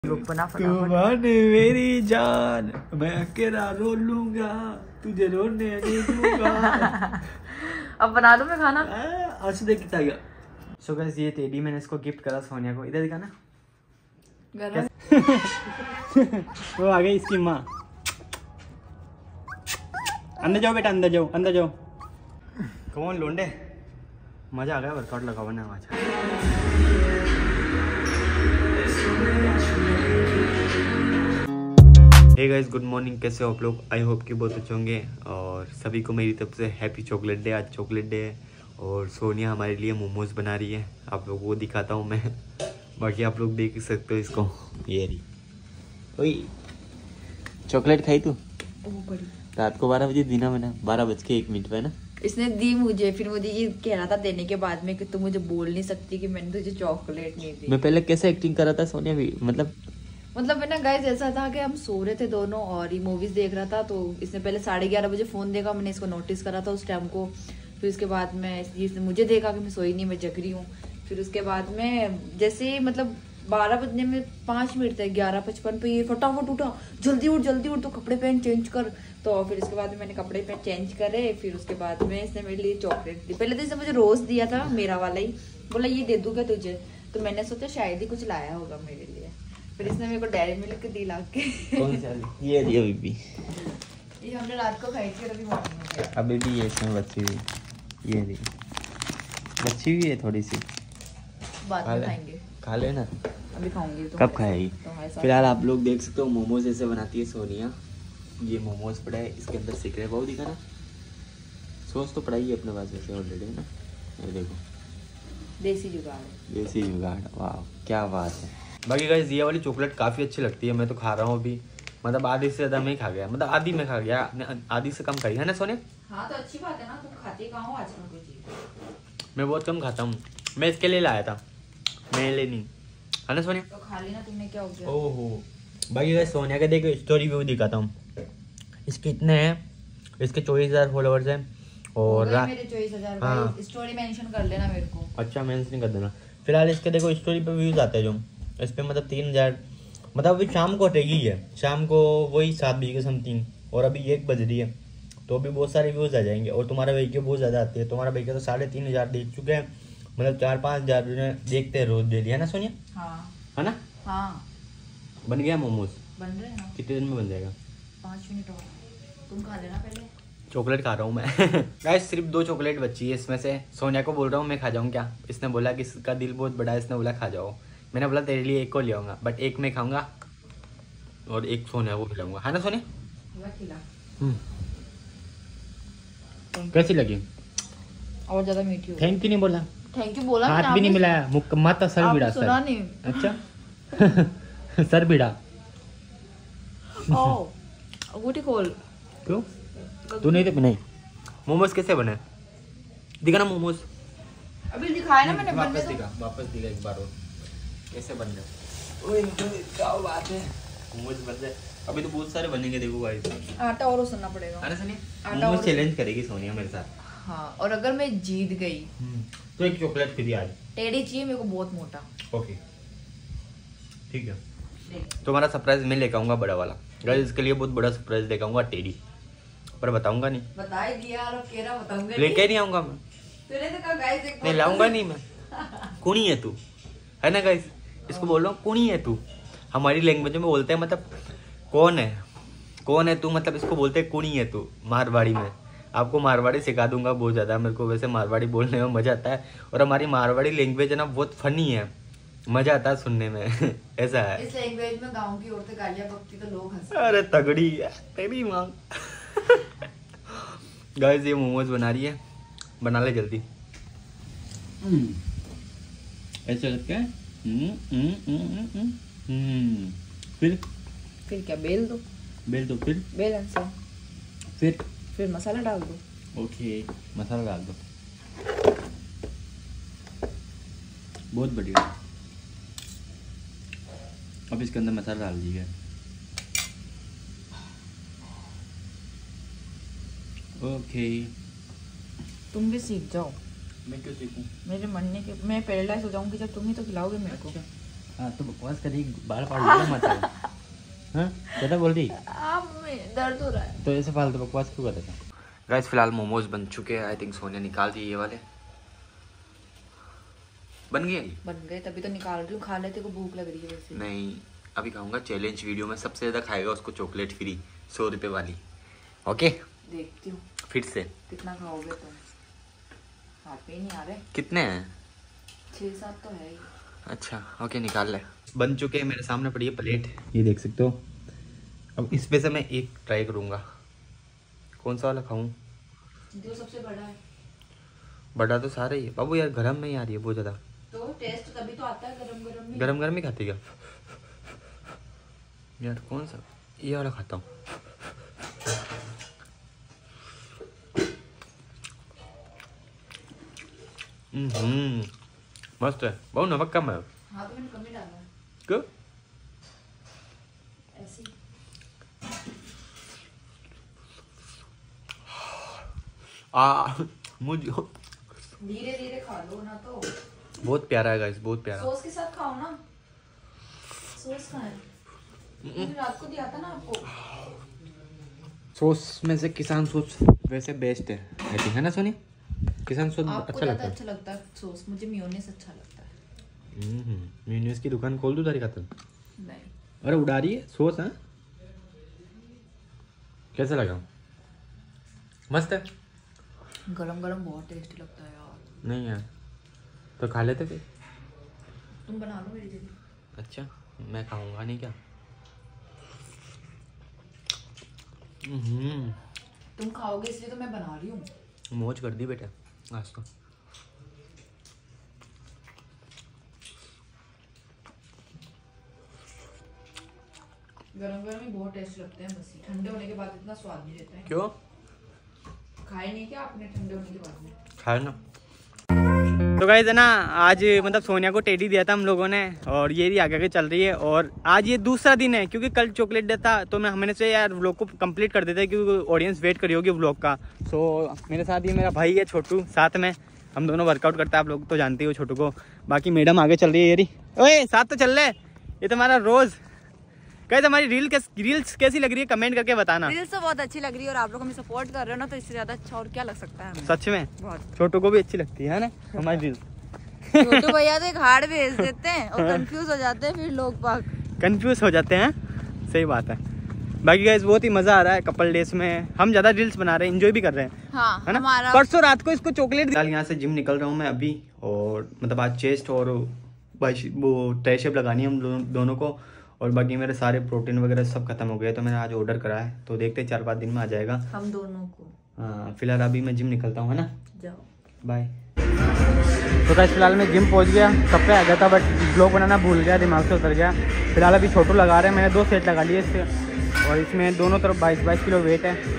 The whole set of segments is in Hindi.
बना तू मान मेरी जान, मैं अकेला रो लूंगा, तुझे रोने नहीं दूंगा। अब बना लूं मैं खाना। आज देख कितना गया। सो गाइस ये टेडी मैंने इसको गिफ्ट करा सोनिया को। इधर दिखाना। वो आ गई इसकी माँ। अंदर जाओ बेटा, अंदर जाओ, अंदर जाओ। कौन लोंडे, मजा आ गया। वर्कआउट लगा हुआ ना आज। Hey guys, good morning. कैसे हो आप लोग? आई होप कि बहुत अच्छे होंगे। और सभी को मेरी तरफ से हैप्पी चॉकलेट डे। आज चॉकलेट डे है और सोनिया हमारे लिए मोमोज बना रही है। आप लोगों को दिखाता हूँ मैं, बाकी आप लोग देख सकते हो इसको। ये रही। ओए चॉकलेट खाई तू? रात को 12 बजे दीना मैंने 12:01 पे ना इसने दी मुझे। फिर मुझे ये कह रहा था देने के बाद में कि तू मुझे बोल नहीं सकती कि मैंने तुझे चॉकलेट नहीं दी। मैं पहले कैसे एक्टिंग कर रहा था सोनिया भी, मतलब ना गाइस ऐसा था कि हम सो रहे थे दोनों और ये मूवीज देख रहा था। तो इसने पहले 11:30 बजे फोन देखा। मैंने इसको नोटिस करा था उस टाइम को। फिर उसके बाद में इसने मुझे देखा कि मैं सोई नहीं, मैं जग रही हूँ। फिर उसके बाद में जैसे मतलब 12 बजने में 5 मिनट थे, 11:55 पे ये फटाफट उठा, जल्दी उठ तो कपड़े पहन, चेंज कर। तो फिर उसके बाद में मैंने कपड़े पहन चेंज करे। फिर उसके बाद में इसने मेरे लिए चॉकलेट दी। पहले तो इसने मुझे रोज दिया था, मेरा वाला ही। बोला ये दे दूंगा तुझे। तो मैंने सोचा शायद ही कुछ लाया होगा मेरे लिए। फिर इसने मेरे को डेयरी मिल्क दी ला के। कौन सा? ये बीबी, ये हमने रात को खाई थी और अभी मॉर्निंग में खाई। अभी भी ये इसमें बची हुई, ये रही बची हुई है थोड़ी सी। बाद में खाएंगे। खा लेना, अभी खाऊंगी तो कब खाएगी? फिलहाल आप लोग देख सकते हो मोमोज ऐसे बनाती है सोनिया। ये मोमोज पड़ा है, इसके अंदर सीक्रेट बहुत दिखा ना। सॉस तो पड़ा ही है अपने पास वैसे ऑलरेडी है ना। ये देखो, देसी जुगाड़। देसी जुगाड़, वाह क्या बात है। बाकी गाइस ये वाली चॉकलेट काफ़ी अच्छी लगती है। मैं तो खा रहा हूँ अभी, मतलब आधी से ज़्यादा मैं खा गया, मतलब आधी में खा गया, आधी से कम खाई है ना सोनिया? हाँ तो अच्छी बात है ना, तुम खाते कहाँ हो आजकल कोई चीज़? मैं बहुत कम खाता हूँ। मैं इसके लिए लाया था, मेरे लिए नहीं, है ना सोनिया? तो खा लेना तुमने, क्या हो गया? ओहो। बाकी गाइस सोनिया का देखो स्टोरी व्यू दिखाता हूँ। इसके इतने हैं, इसके 24,000 फॉलोअर्स हैं। और मेरे 24,000। हाँ। स्टोरी मेंशन कर लेना मेरे को। अच्छा, मेंशन कर देना। फिलहाल इसके देखो स्टोरी पे व्यूज आते हैं जो इस पे, मतलब 3,000, मतलब अभी शाम को हटेगी है, शाम को वही 7 बजे के समथिंग, और अभी 1 बज रही है। तो अभी बहुत सारे व्यूज आ जाएंगे। और तुम्हारे भाई के बहुत ज़्यादा आते हैं। तुम्हारा भाई के तो 3,500 देख चुके हैं, मतलब 4-5 हज़ार देखते हैं रोज डेली, है ना सोनिया? हाँ। है ना? हाँ। बन गया मोमोज? बन रहे हैं। कितने दिन में बन जाएगा? 5 मिनट और। तुम खा लेना पहले। चॉकलेट खा रहा हूँ मैं। गाइस सिर्फ 2 चॉकलेट बची है इसमें से। सोनिया को बोल रहा हूँ मैं खा जाऊँ क्या? इसने बोला कि इसका दिल बहुत बड़ा है, इसने बोला खा जाओ। मैंने बोला तेरे लिए 1 को ले आऊँगा, बट 1 मैं खाऊंगा और 1 सोनिया को खिलाऊंगा, है ना सोनिया? कैसी लगी? और ज्यादा मीठी हो। थैंक यू नहीं बोला? थैंक यू बोला, हाथ भी नहीं मिलाया, मुक्का माता सर बिड़ा सुना नहीं। अच्छा। सर बिड़ा। गुटी खोल। क्यों? तू नहीं तो नहीं। मोमोज कैसे बने? दिखा ना मोमोज। अभी दिखाया ना मैंने। वापस दिखा एक बार और कैसे बन रहे। ओए क्या बात है, मोमोज बन रहे। अभी तो बहुत सारे बनेंगे, देखो गाइस। आटा और सुनना पड़ेगा। अरे सुनिए, मोमोज चैलेंज करेगी सोनिया मेरे साथ। हाँ, और अगर मैं जीत गई तो 1 चॉकलेट फ्री आज। टेढ़ी चाहिए मेरे को, बहुत मोटा। ओके ठीक है। तुम्हारा सरप्राइज मैं लेकर आऊंगा, बड़ा वाला। गाइस इसके लिए बहुत बड़ा सरप्राइज लेकर आऊंगा टेढ़ी, पर बताऊंगा नहीं। बता ही दिया और कह रहा बताऊंगा लेके नहीं आऊंगा मैं। तूने तो कहा गाइस एक नहीं लाऊंगा नहीं मैं। कुणी है तू, है ना गाइस? इसको बोल रहा हूँ कुणी है तू। हमारी लैंग्वेज में बोलते हैं, मतलब कौन है तू, मतलब इसको बोलते हैं कुणी है तू मारवाड़ी में। आपको मारवाड़ी सिखा दूंगा बहुत ज़्यादा। मेरे को वैसे मारवाड़ी बोलने में मज़ा आता है, और हमारी मारवाड़ी लैंग्वेज है ना बहुत फनी है, मज़ा आता है सुनने में। ऐसा है। इस लैंग्वेज में गांव की औरतें गालियां बकती तो लोग हंसते। अरे तगड़ी है तेरी माँ। गाइस ये मोमोज बना रही है, बना ले जल्दी। ऐसा लगता है। फिर क्या बेल दो फिर बेलन से। फिर मसाला डाल दो। ओके, मसाला डाल दो। बहुत बढ़िया। अब इसके अंदर मसाला डाल दिया। ओके, तुम भी सीख जाओ। मैं क्यों सीखूं? मेरे मन ने कि मैं पहले सोचाऊंगी जब तुम ही तो खिलाओगे मेरे को। हाँ तो बकवास करी, बाल फाड़ लिया मत। हाँ ज़्यादा बोल रही, दर्द हो रहा है तो ऐसे फालतू बकवास क्यों कर रहे थे? गाइस फिलहाल मोमोज बन चुके हैं। आई थिंक सोनिया निकाल दी ये वाले। बन गए? बन गए, तभी तो निकाल रही हूँ। खा लेते को भूख लग रही है वैसे। नहीं अभी खाऊंगा। चैलेंज वीडियो में सबसे ज़्यादा खाएगा उसको चॉकलेट फ्री 100 रुपये वाली। ओके देखती हूँ फिर से कितना खाओगे तुम। हाथ पे ही नहीं आ रहे। कितने हैं? 6-7 तो है ही। अच्छा ओके निकाल ले। बन चुके हैं, मेरे सामने पड़ी है प्लेट, ये देख सकते हो। अब इसमें से मैं एक ट्राई करूँगा। कौन सा वाला खाऊं? जो सबसे बड़ा है। बड़ा तो सारा ही है बाबू यार, गरम में ही आ रही है बहुत ज़्यादा। तो टेस्ट तभी तो आता है गरम गरम में। गरम गरम ही खाती क्या यार? कौन सा? ये वाला खाता हूँ। मस्त है। बहुत नमक कम है। हाँ तो मैंने कम ही डाला है। क्यों? ऐसे ही। मुझे धीरे धीरे खा लो ना तो। बहुत प्यारा है गाइस, बहुत प्यारा। सॉस के साथ खाओ ना। सॉस कहाँ है? मैंने रात को दिया था ना आपको। सॉस में से किसान सॉस वैसे बेस्ट है आई थिंक, है ना सोनी? किसान सॉस अच्छा लगता है। अच्छा लगता है सॉस। मुझे मेयोनेज़ अच्छा लगता है। मेयोनेज़ की दुकान खोल दूँ तारी खातर? नहीं। अरे उड़ा रही है सॉस। हाँ कैसा लगा? मस्त है। गरम गरम बहुत टेस्टी लगता है यार। नहीं यार तो खा लेते फिर। तुम बना लो मेरी जगह। अच्छा मैं खाऊंगा नहीं क्या? तुम खाओगे इसलिए तो मैं बना रही हूँ। मौज कर दी बेटा आज तो। गरम गरम ही बहुत टेस्ट लगते हैं, बस ठंडे होने के बाद इतना स्वाद नहीं रहता है। क्यों? खाए नहीं क्या आपने ठंडे होने के बाद में? खाए ना। तो गाइस है ना, आज मतलब सोनिया को टेडी दिया था हम लोगों ने, और ये भी आगे आगे चल रही है। और आज ये दूसरा दिन है क्योंकि कल चॉकलेट डे था, तो मैं हमने से यार व्लॉग को कंप्लीट कर देते क्योंकि ऑडियंस वेट करी होगी व्लॉग का। सो मेरे साथ ये मेरा भाई है छोटू, साथ में हम दोनों वर्कआउट करता है। आप लोग तो जानते हो छोटू को। बाकी मैडम आगे चल रही है। ये ओए साथ तो चल रहे, ये तुम्हारा रोज। गाइस हमारी रील्स कैसी लग रही है कमेंट करके बताना। रील्स तो बहुत अच्छी लग रही है और आप लोग हमें सपोर्ट कर रहे हो ना, तो इससे ज्यादा अच्छा और क्या लग सकता है हमें। सच में बहुत। छोटू को भी अच्छी लगती है ना हमारी रील्स। छोटू भैया तो एक हार्ड भेज देते हैं और कंफ्यूज हो जाते हैं, फिर लोग बाग कंफ्यूज हो जाते हैं। सही बात है। बाकी गाइस बहुत ही मजा आ रहा है कपल डेज में। हम ज्यादा रील्स बना रहे हैं, एंजॉय भी कर रहे हैं। हाँ, है ना? परसों रात को इसको चॉकलेट। यहाँ से जिम निकल रहा हूँ मैं अभी, और मतलब आज चेस्ट और वो ट्राइसेप लगानी है हम दोनों को। और बाकी मेरे सारे प्रोटीन वगैरह सब खत्म हो गए, तो मैंने आज ऑर्डर करा है, तो देखते हैं 4-5 दिन में आ जाएगा हम दोनों को। हाँ फिलहाल अभी मैं जिम निकलता हूँ, है ना? जाओ बाय। तो गाइस फिलहाल मैं जिम पहुंच गया, सब पे आ गया था बट ब्लॉग बनाना भूल गया, दिमाग से उतर गया। फिलहाल अभी छोटू लगा रहे हैं, मैंने 2 सेट लगा लिए इससे, और इसमें दोनों तरफ 22 किलो वेट है।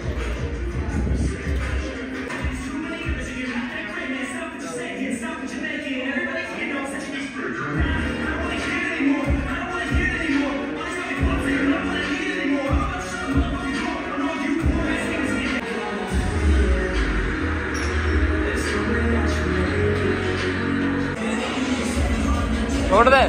छोड़ दे।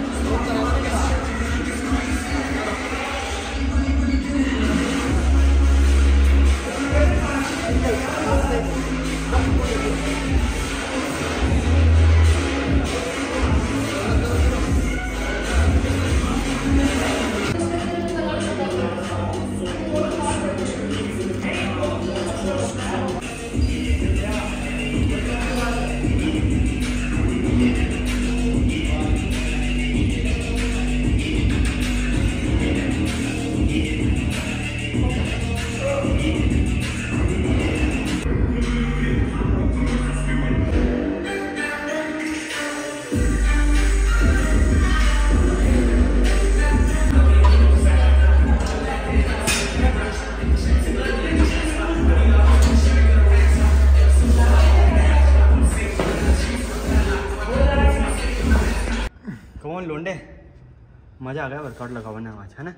लोंडे मजा आ गया वर्कआउट लगाने आज, है ना?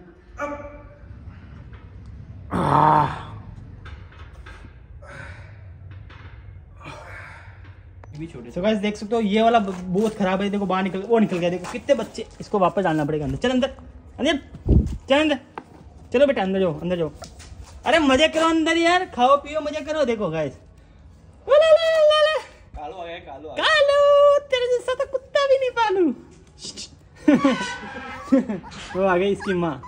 भी छोटे। सो गाइस देख सकते हो ये वाला बहुत खराब है, देखो बाहर निकल, वो निकल गया, देखो कितने बच्चे, इसको वापस डालना पड़ेगा अंदर। चल अंदर अंदर चल अंदर, चलो बेटा अंदर जाओ अंदर जाओ। अरे मजे करो अंदर यार, खाओ पियो मजे करो। देखो गाइस कालू आ गया, कालू तेरे जैसा तो कुत्ता भी नहीं पालू। वो आ गई इसकी माँ।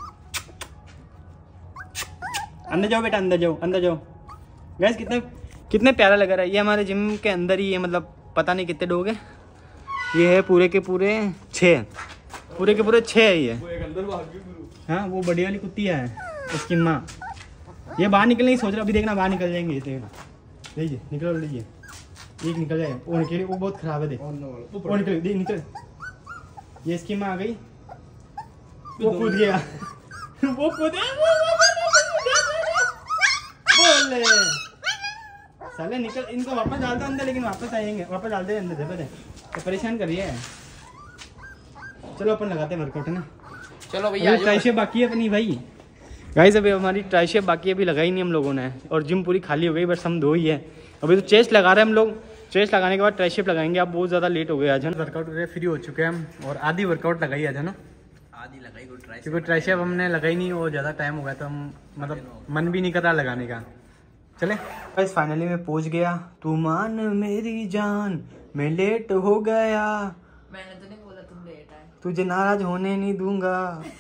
अंदर जाओ बेटा अंदर जाओ अंदर जाओ। गाइस कितने प्यारा लग रहा है। ये हमारे जिम के अंदर ही है, मतलब पता नहीं कितने लोग हैं। ये है पूरे के पूरे 6, पूरे के पूरे 6 है ये। हाँ वो बड़ी वाली कुत्ती है इसकी माँ। ये बाहर निकलने की सोच रहा, अभी देखना बाहर निकल जाएंगे। देखना लीजिए निकल लीजिए, एक निकल जाएगा। वो निकल, वो बहुत खराब है देख, वो निकल। ये इसकी माँ आ गई, वो कूद गया, वो कूद बोले साले निकल। इनको वापस डालता अंदर, लेकिन वापस आएंगे, वापस डालते अंदर। देखो तो परेशान कर रही है। चलो अपन लगाते हैं वर्कआउट है ना। चलो भैया ट्राइसेप बाकी है अपनी भाई। गाइस अभी हमारी ट्राइसेप बाकी है, अभी लगाई नहीं हम लोगों ने, और जिम पूरी खाली हो गई, बस हम 2 ही है अभी। तो चेस्ट लगा रहे हैं हम लोग, चेस्ट लगाने के बाद ट्राइसेप लगाएंगे। अब बहुत ज़्यादा लेट हो गया आज, वर्कआउट करके फ्री हो चुके हैं हम, और आधी वर्कआउट लगाई आज है ना, आधी लगाई क्योंकि ट्राइसेप हमने लगाई नहीं, और ज़्यादा टाइम हो गया तो हम मतलब मन भी नहीं कर रहा लगाने का। चले गाइस फाइनली मैं पहुंच गया। तू मान मेरी जान मैं लेट हो गया, मैंने तो नहीं बोला तुम लेट आए, तुझे नाराज होने नहीं दूंगा।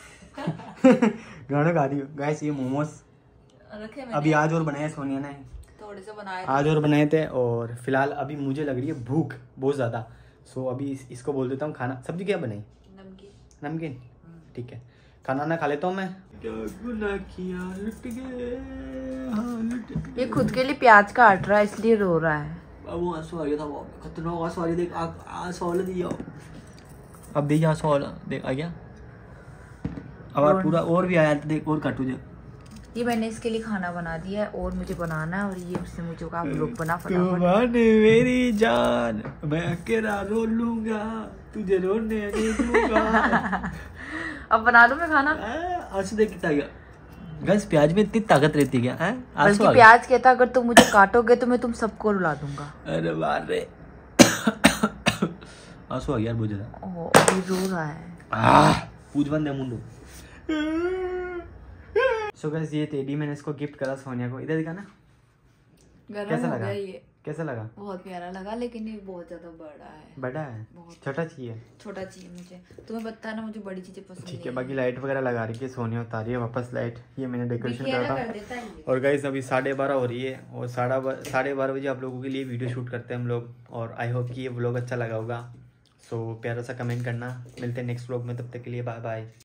गाना गा रही हो। गाइस ये मोमोज रखे अभी आज और बनाए सोनिया ने, थोड़े से बनाए आज और बनाए थे। और फिलहाल अभी मुझे लग रही है भूख बहुत ज़्यादा। सो अभी इसको बोल देता हूँ खाना। सब्जी क्या बनाई? नमकीन। ठीक है खाना ना खा लेता हूँ मैं। क्या गुनाह किया, लुट गए, हाँ लुट गए। ये खुद के लिए प्याज काट रहा है इसलिए रो रहा है। वो आंसू आ गया था, वो खतरनाक आंसू आ गया। देख आंसू वाला दिया, अब देखिए आंसू वाला देख आ गया। अब पूरा और भी आया, देख और काटू जा। ये मैंने इसके लिए खाना बना दिया है और मुझे बनाना है, और ये उससे मुझे कहा लोग बना फटाफट। मेरी जान मैं अकेला रो लूंगा, तुझे रोने नहीं दूंगा। अब बना लूं मैं खाना। आंसू देख कितना गया। गैस प्याज में इतनी ताकत रहती है क्या? बल्कि प्याज कहता अगर तुम मुझे काटोगे तो मैं तुम सबको रुला दूंगा। अरे बाप रे आंसू आ गया बहुत ज्यादा। रो रहा है। पूछ बंद है मुंडू। सो गाइस ये टेडी मैंने इसको गिफ्ट करा सोनिया को। इधर दिखा ना कैसा लगा? ये कैसा लगा? बहुत प्यारा लगा, लेकिन ये बहुत ज्यादा बड़ा है। छोटा चाहिए? छोटा चाहिए मुझे। तुम्हें बताना मुझे बड़ी चीजें पसंद ठीक है। बाकी लाइट वगैरह लगा रही है सोनिया, उतारी है वापस लाइट। ये मैंने डेकोरेशन करा था। और गाइस अभी 12:30 हो रही है, और 12:30 बजे आप लोगों के लिए वीडियो शूट करते हैं हम लोग। और आई होप कि ये व्लॉग अच्छा लगा होगा। सो प्यारा सा कमेंट करना। मिलते हैं नेक्स्ट व्लॉग में, तब तक के लिए बाय बाय।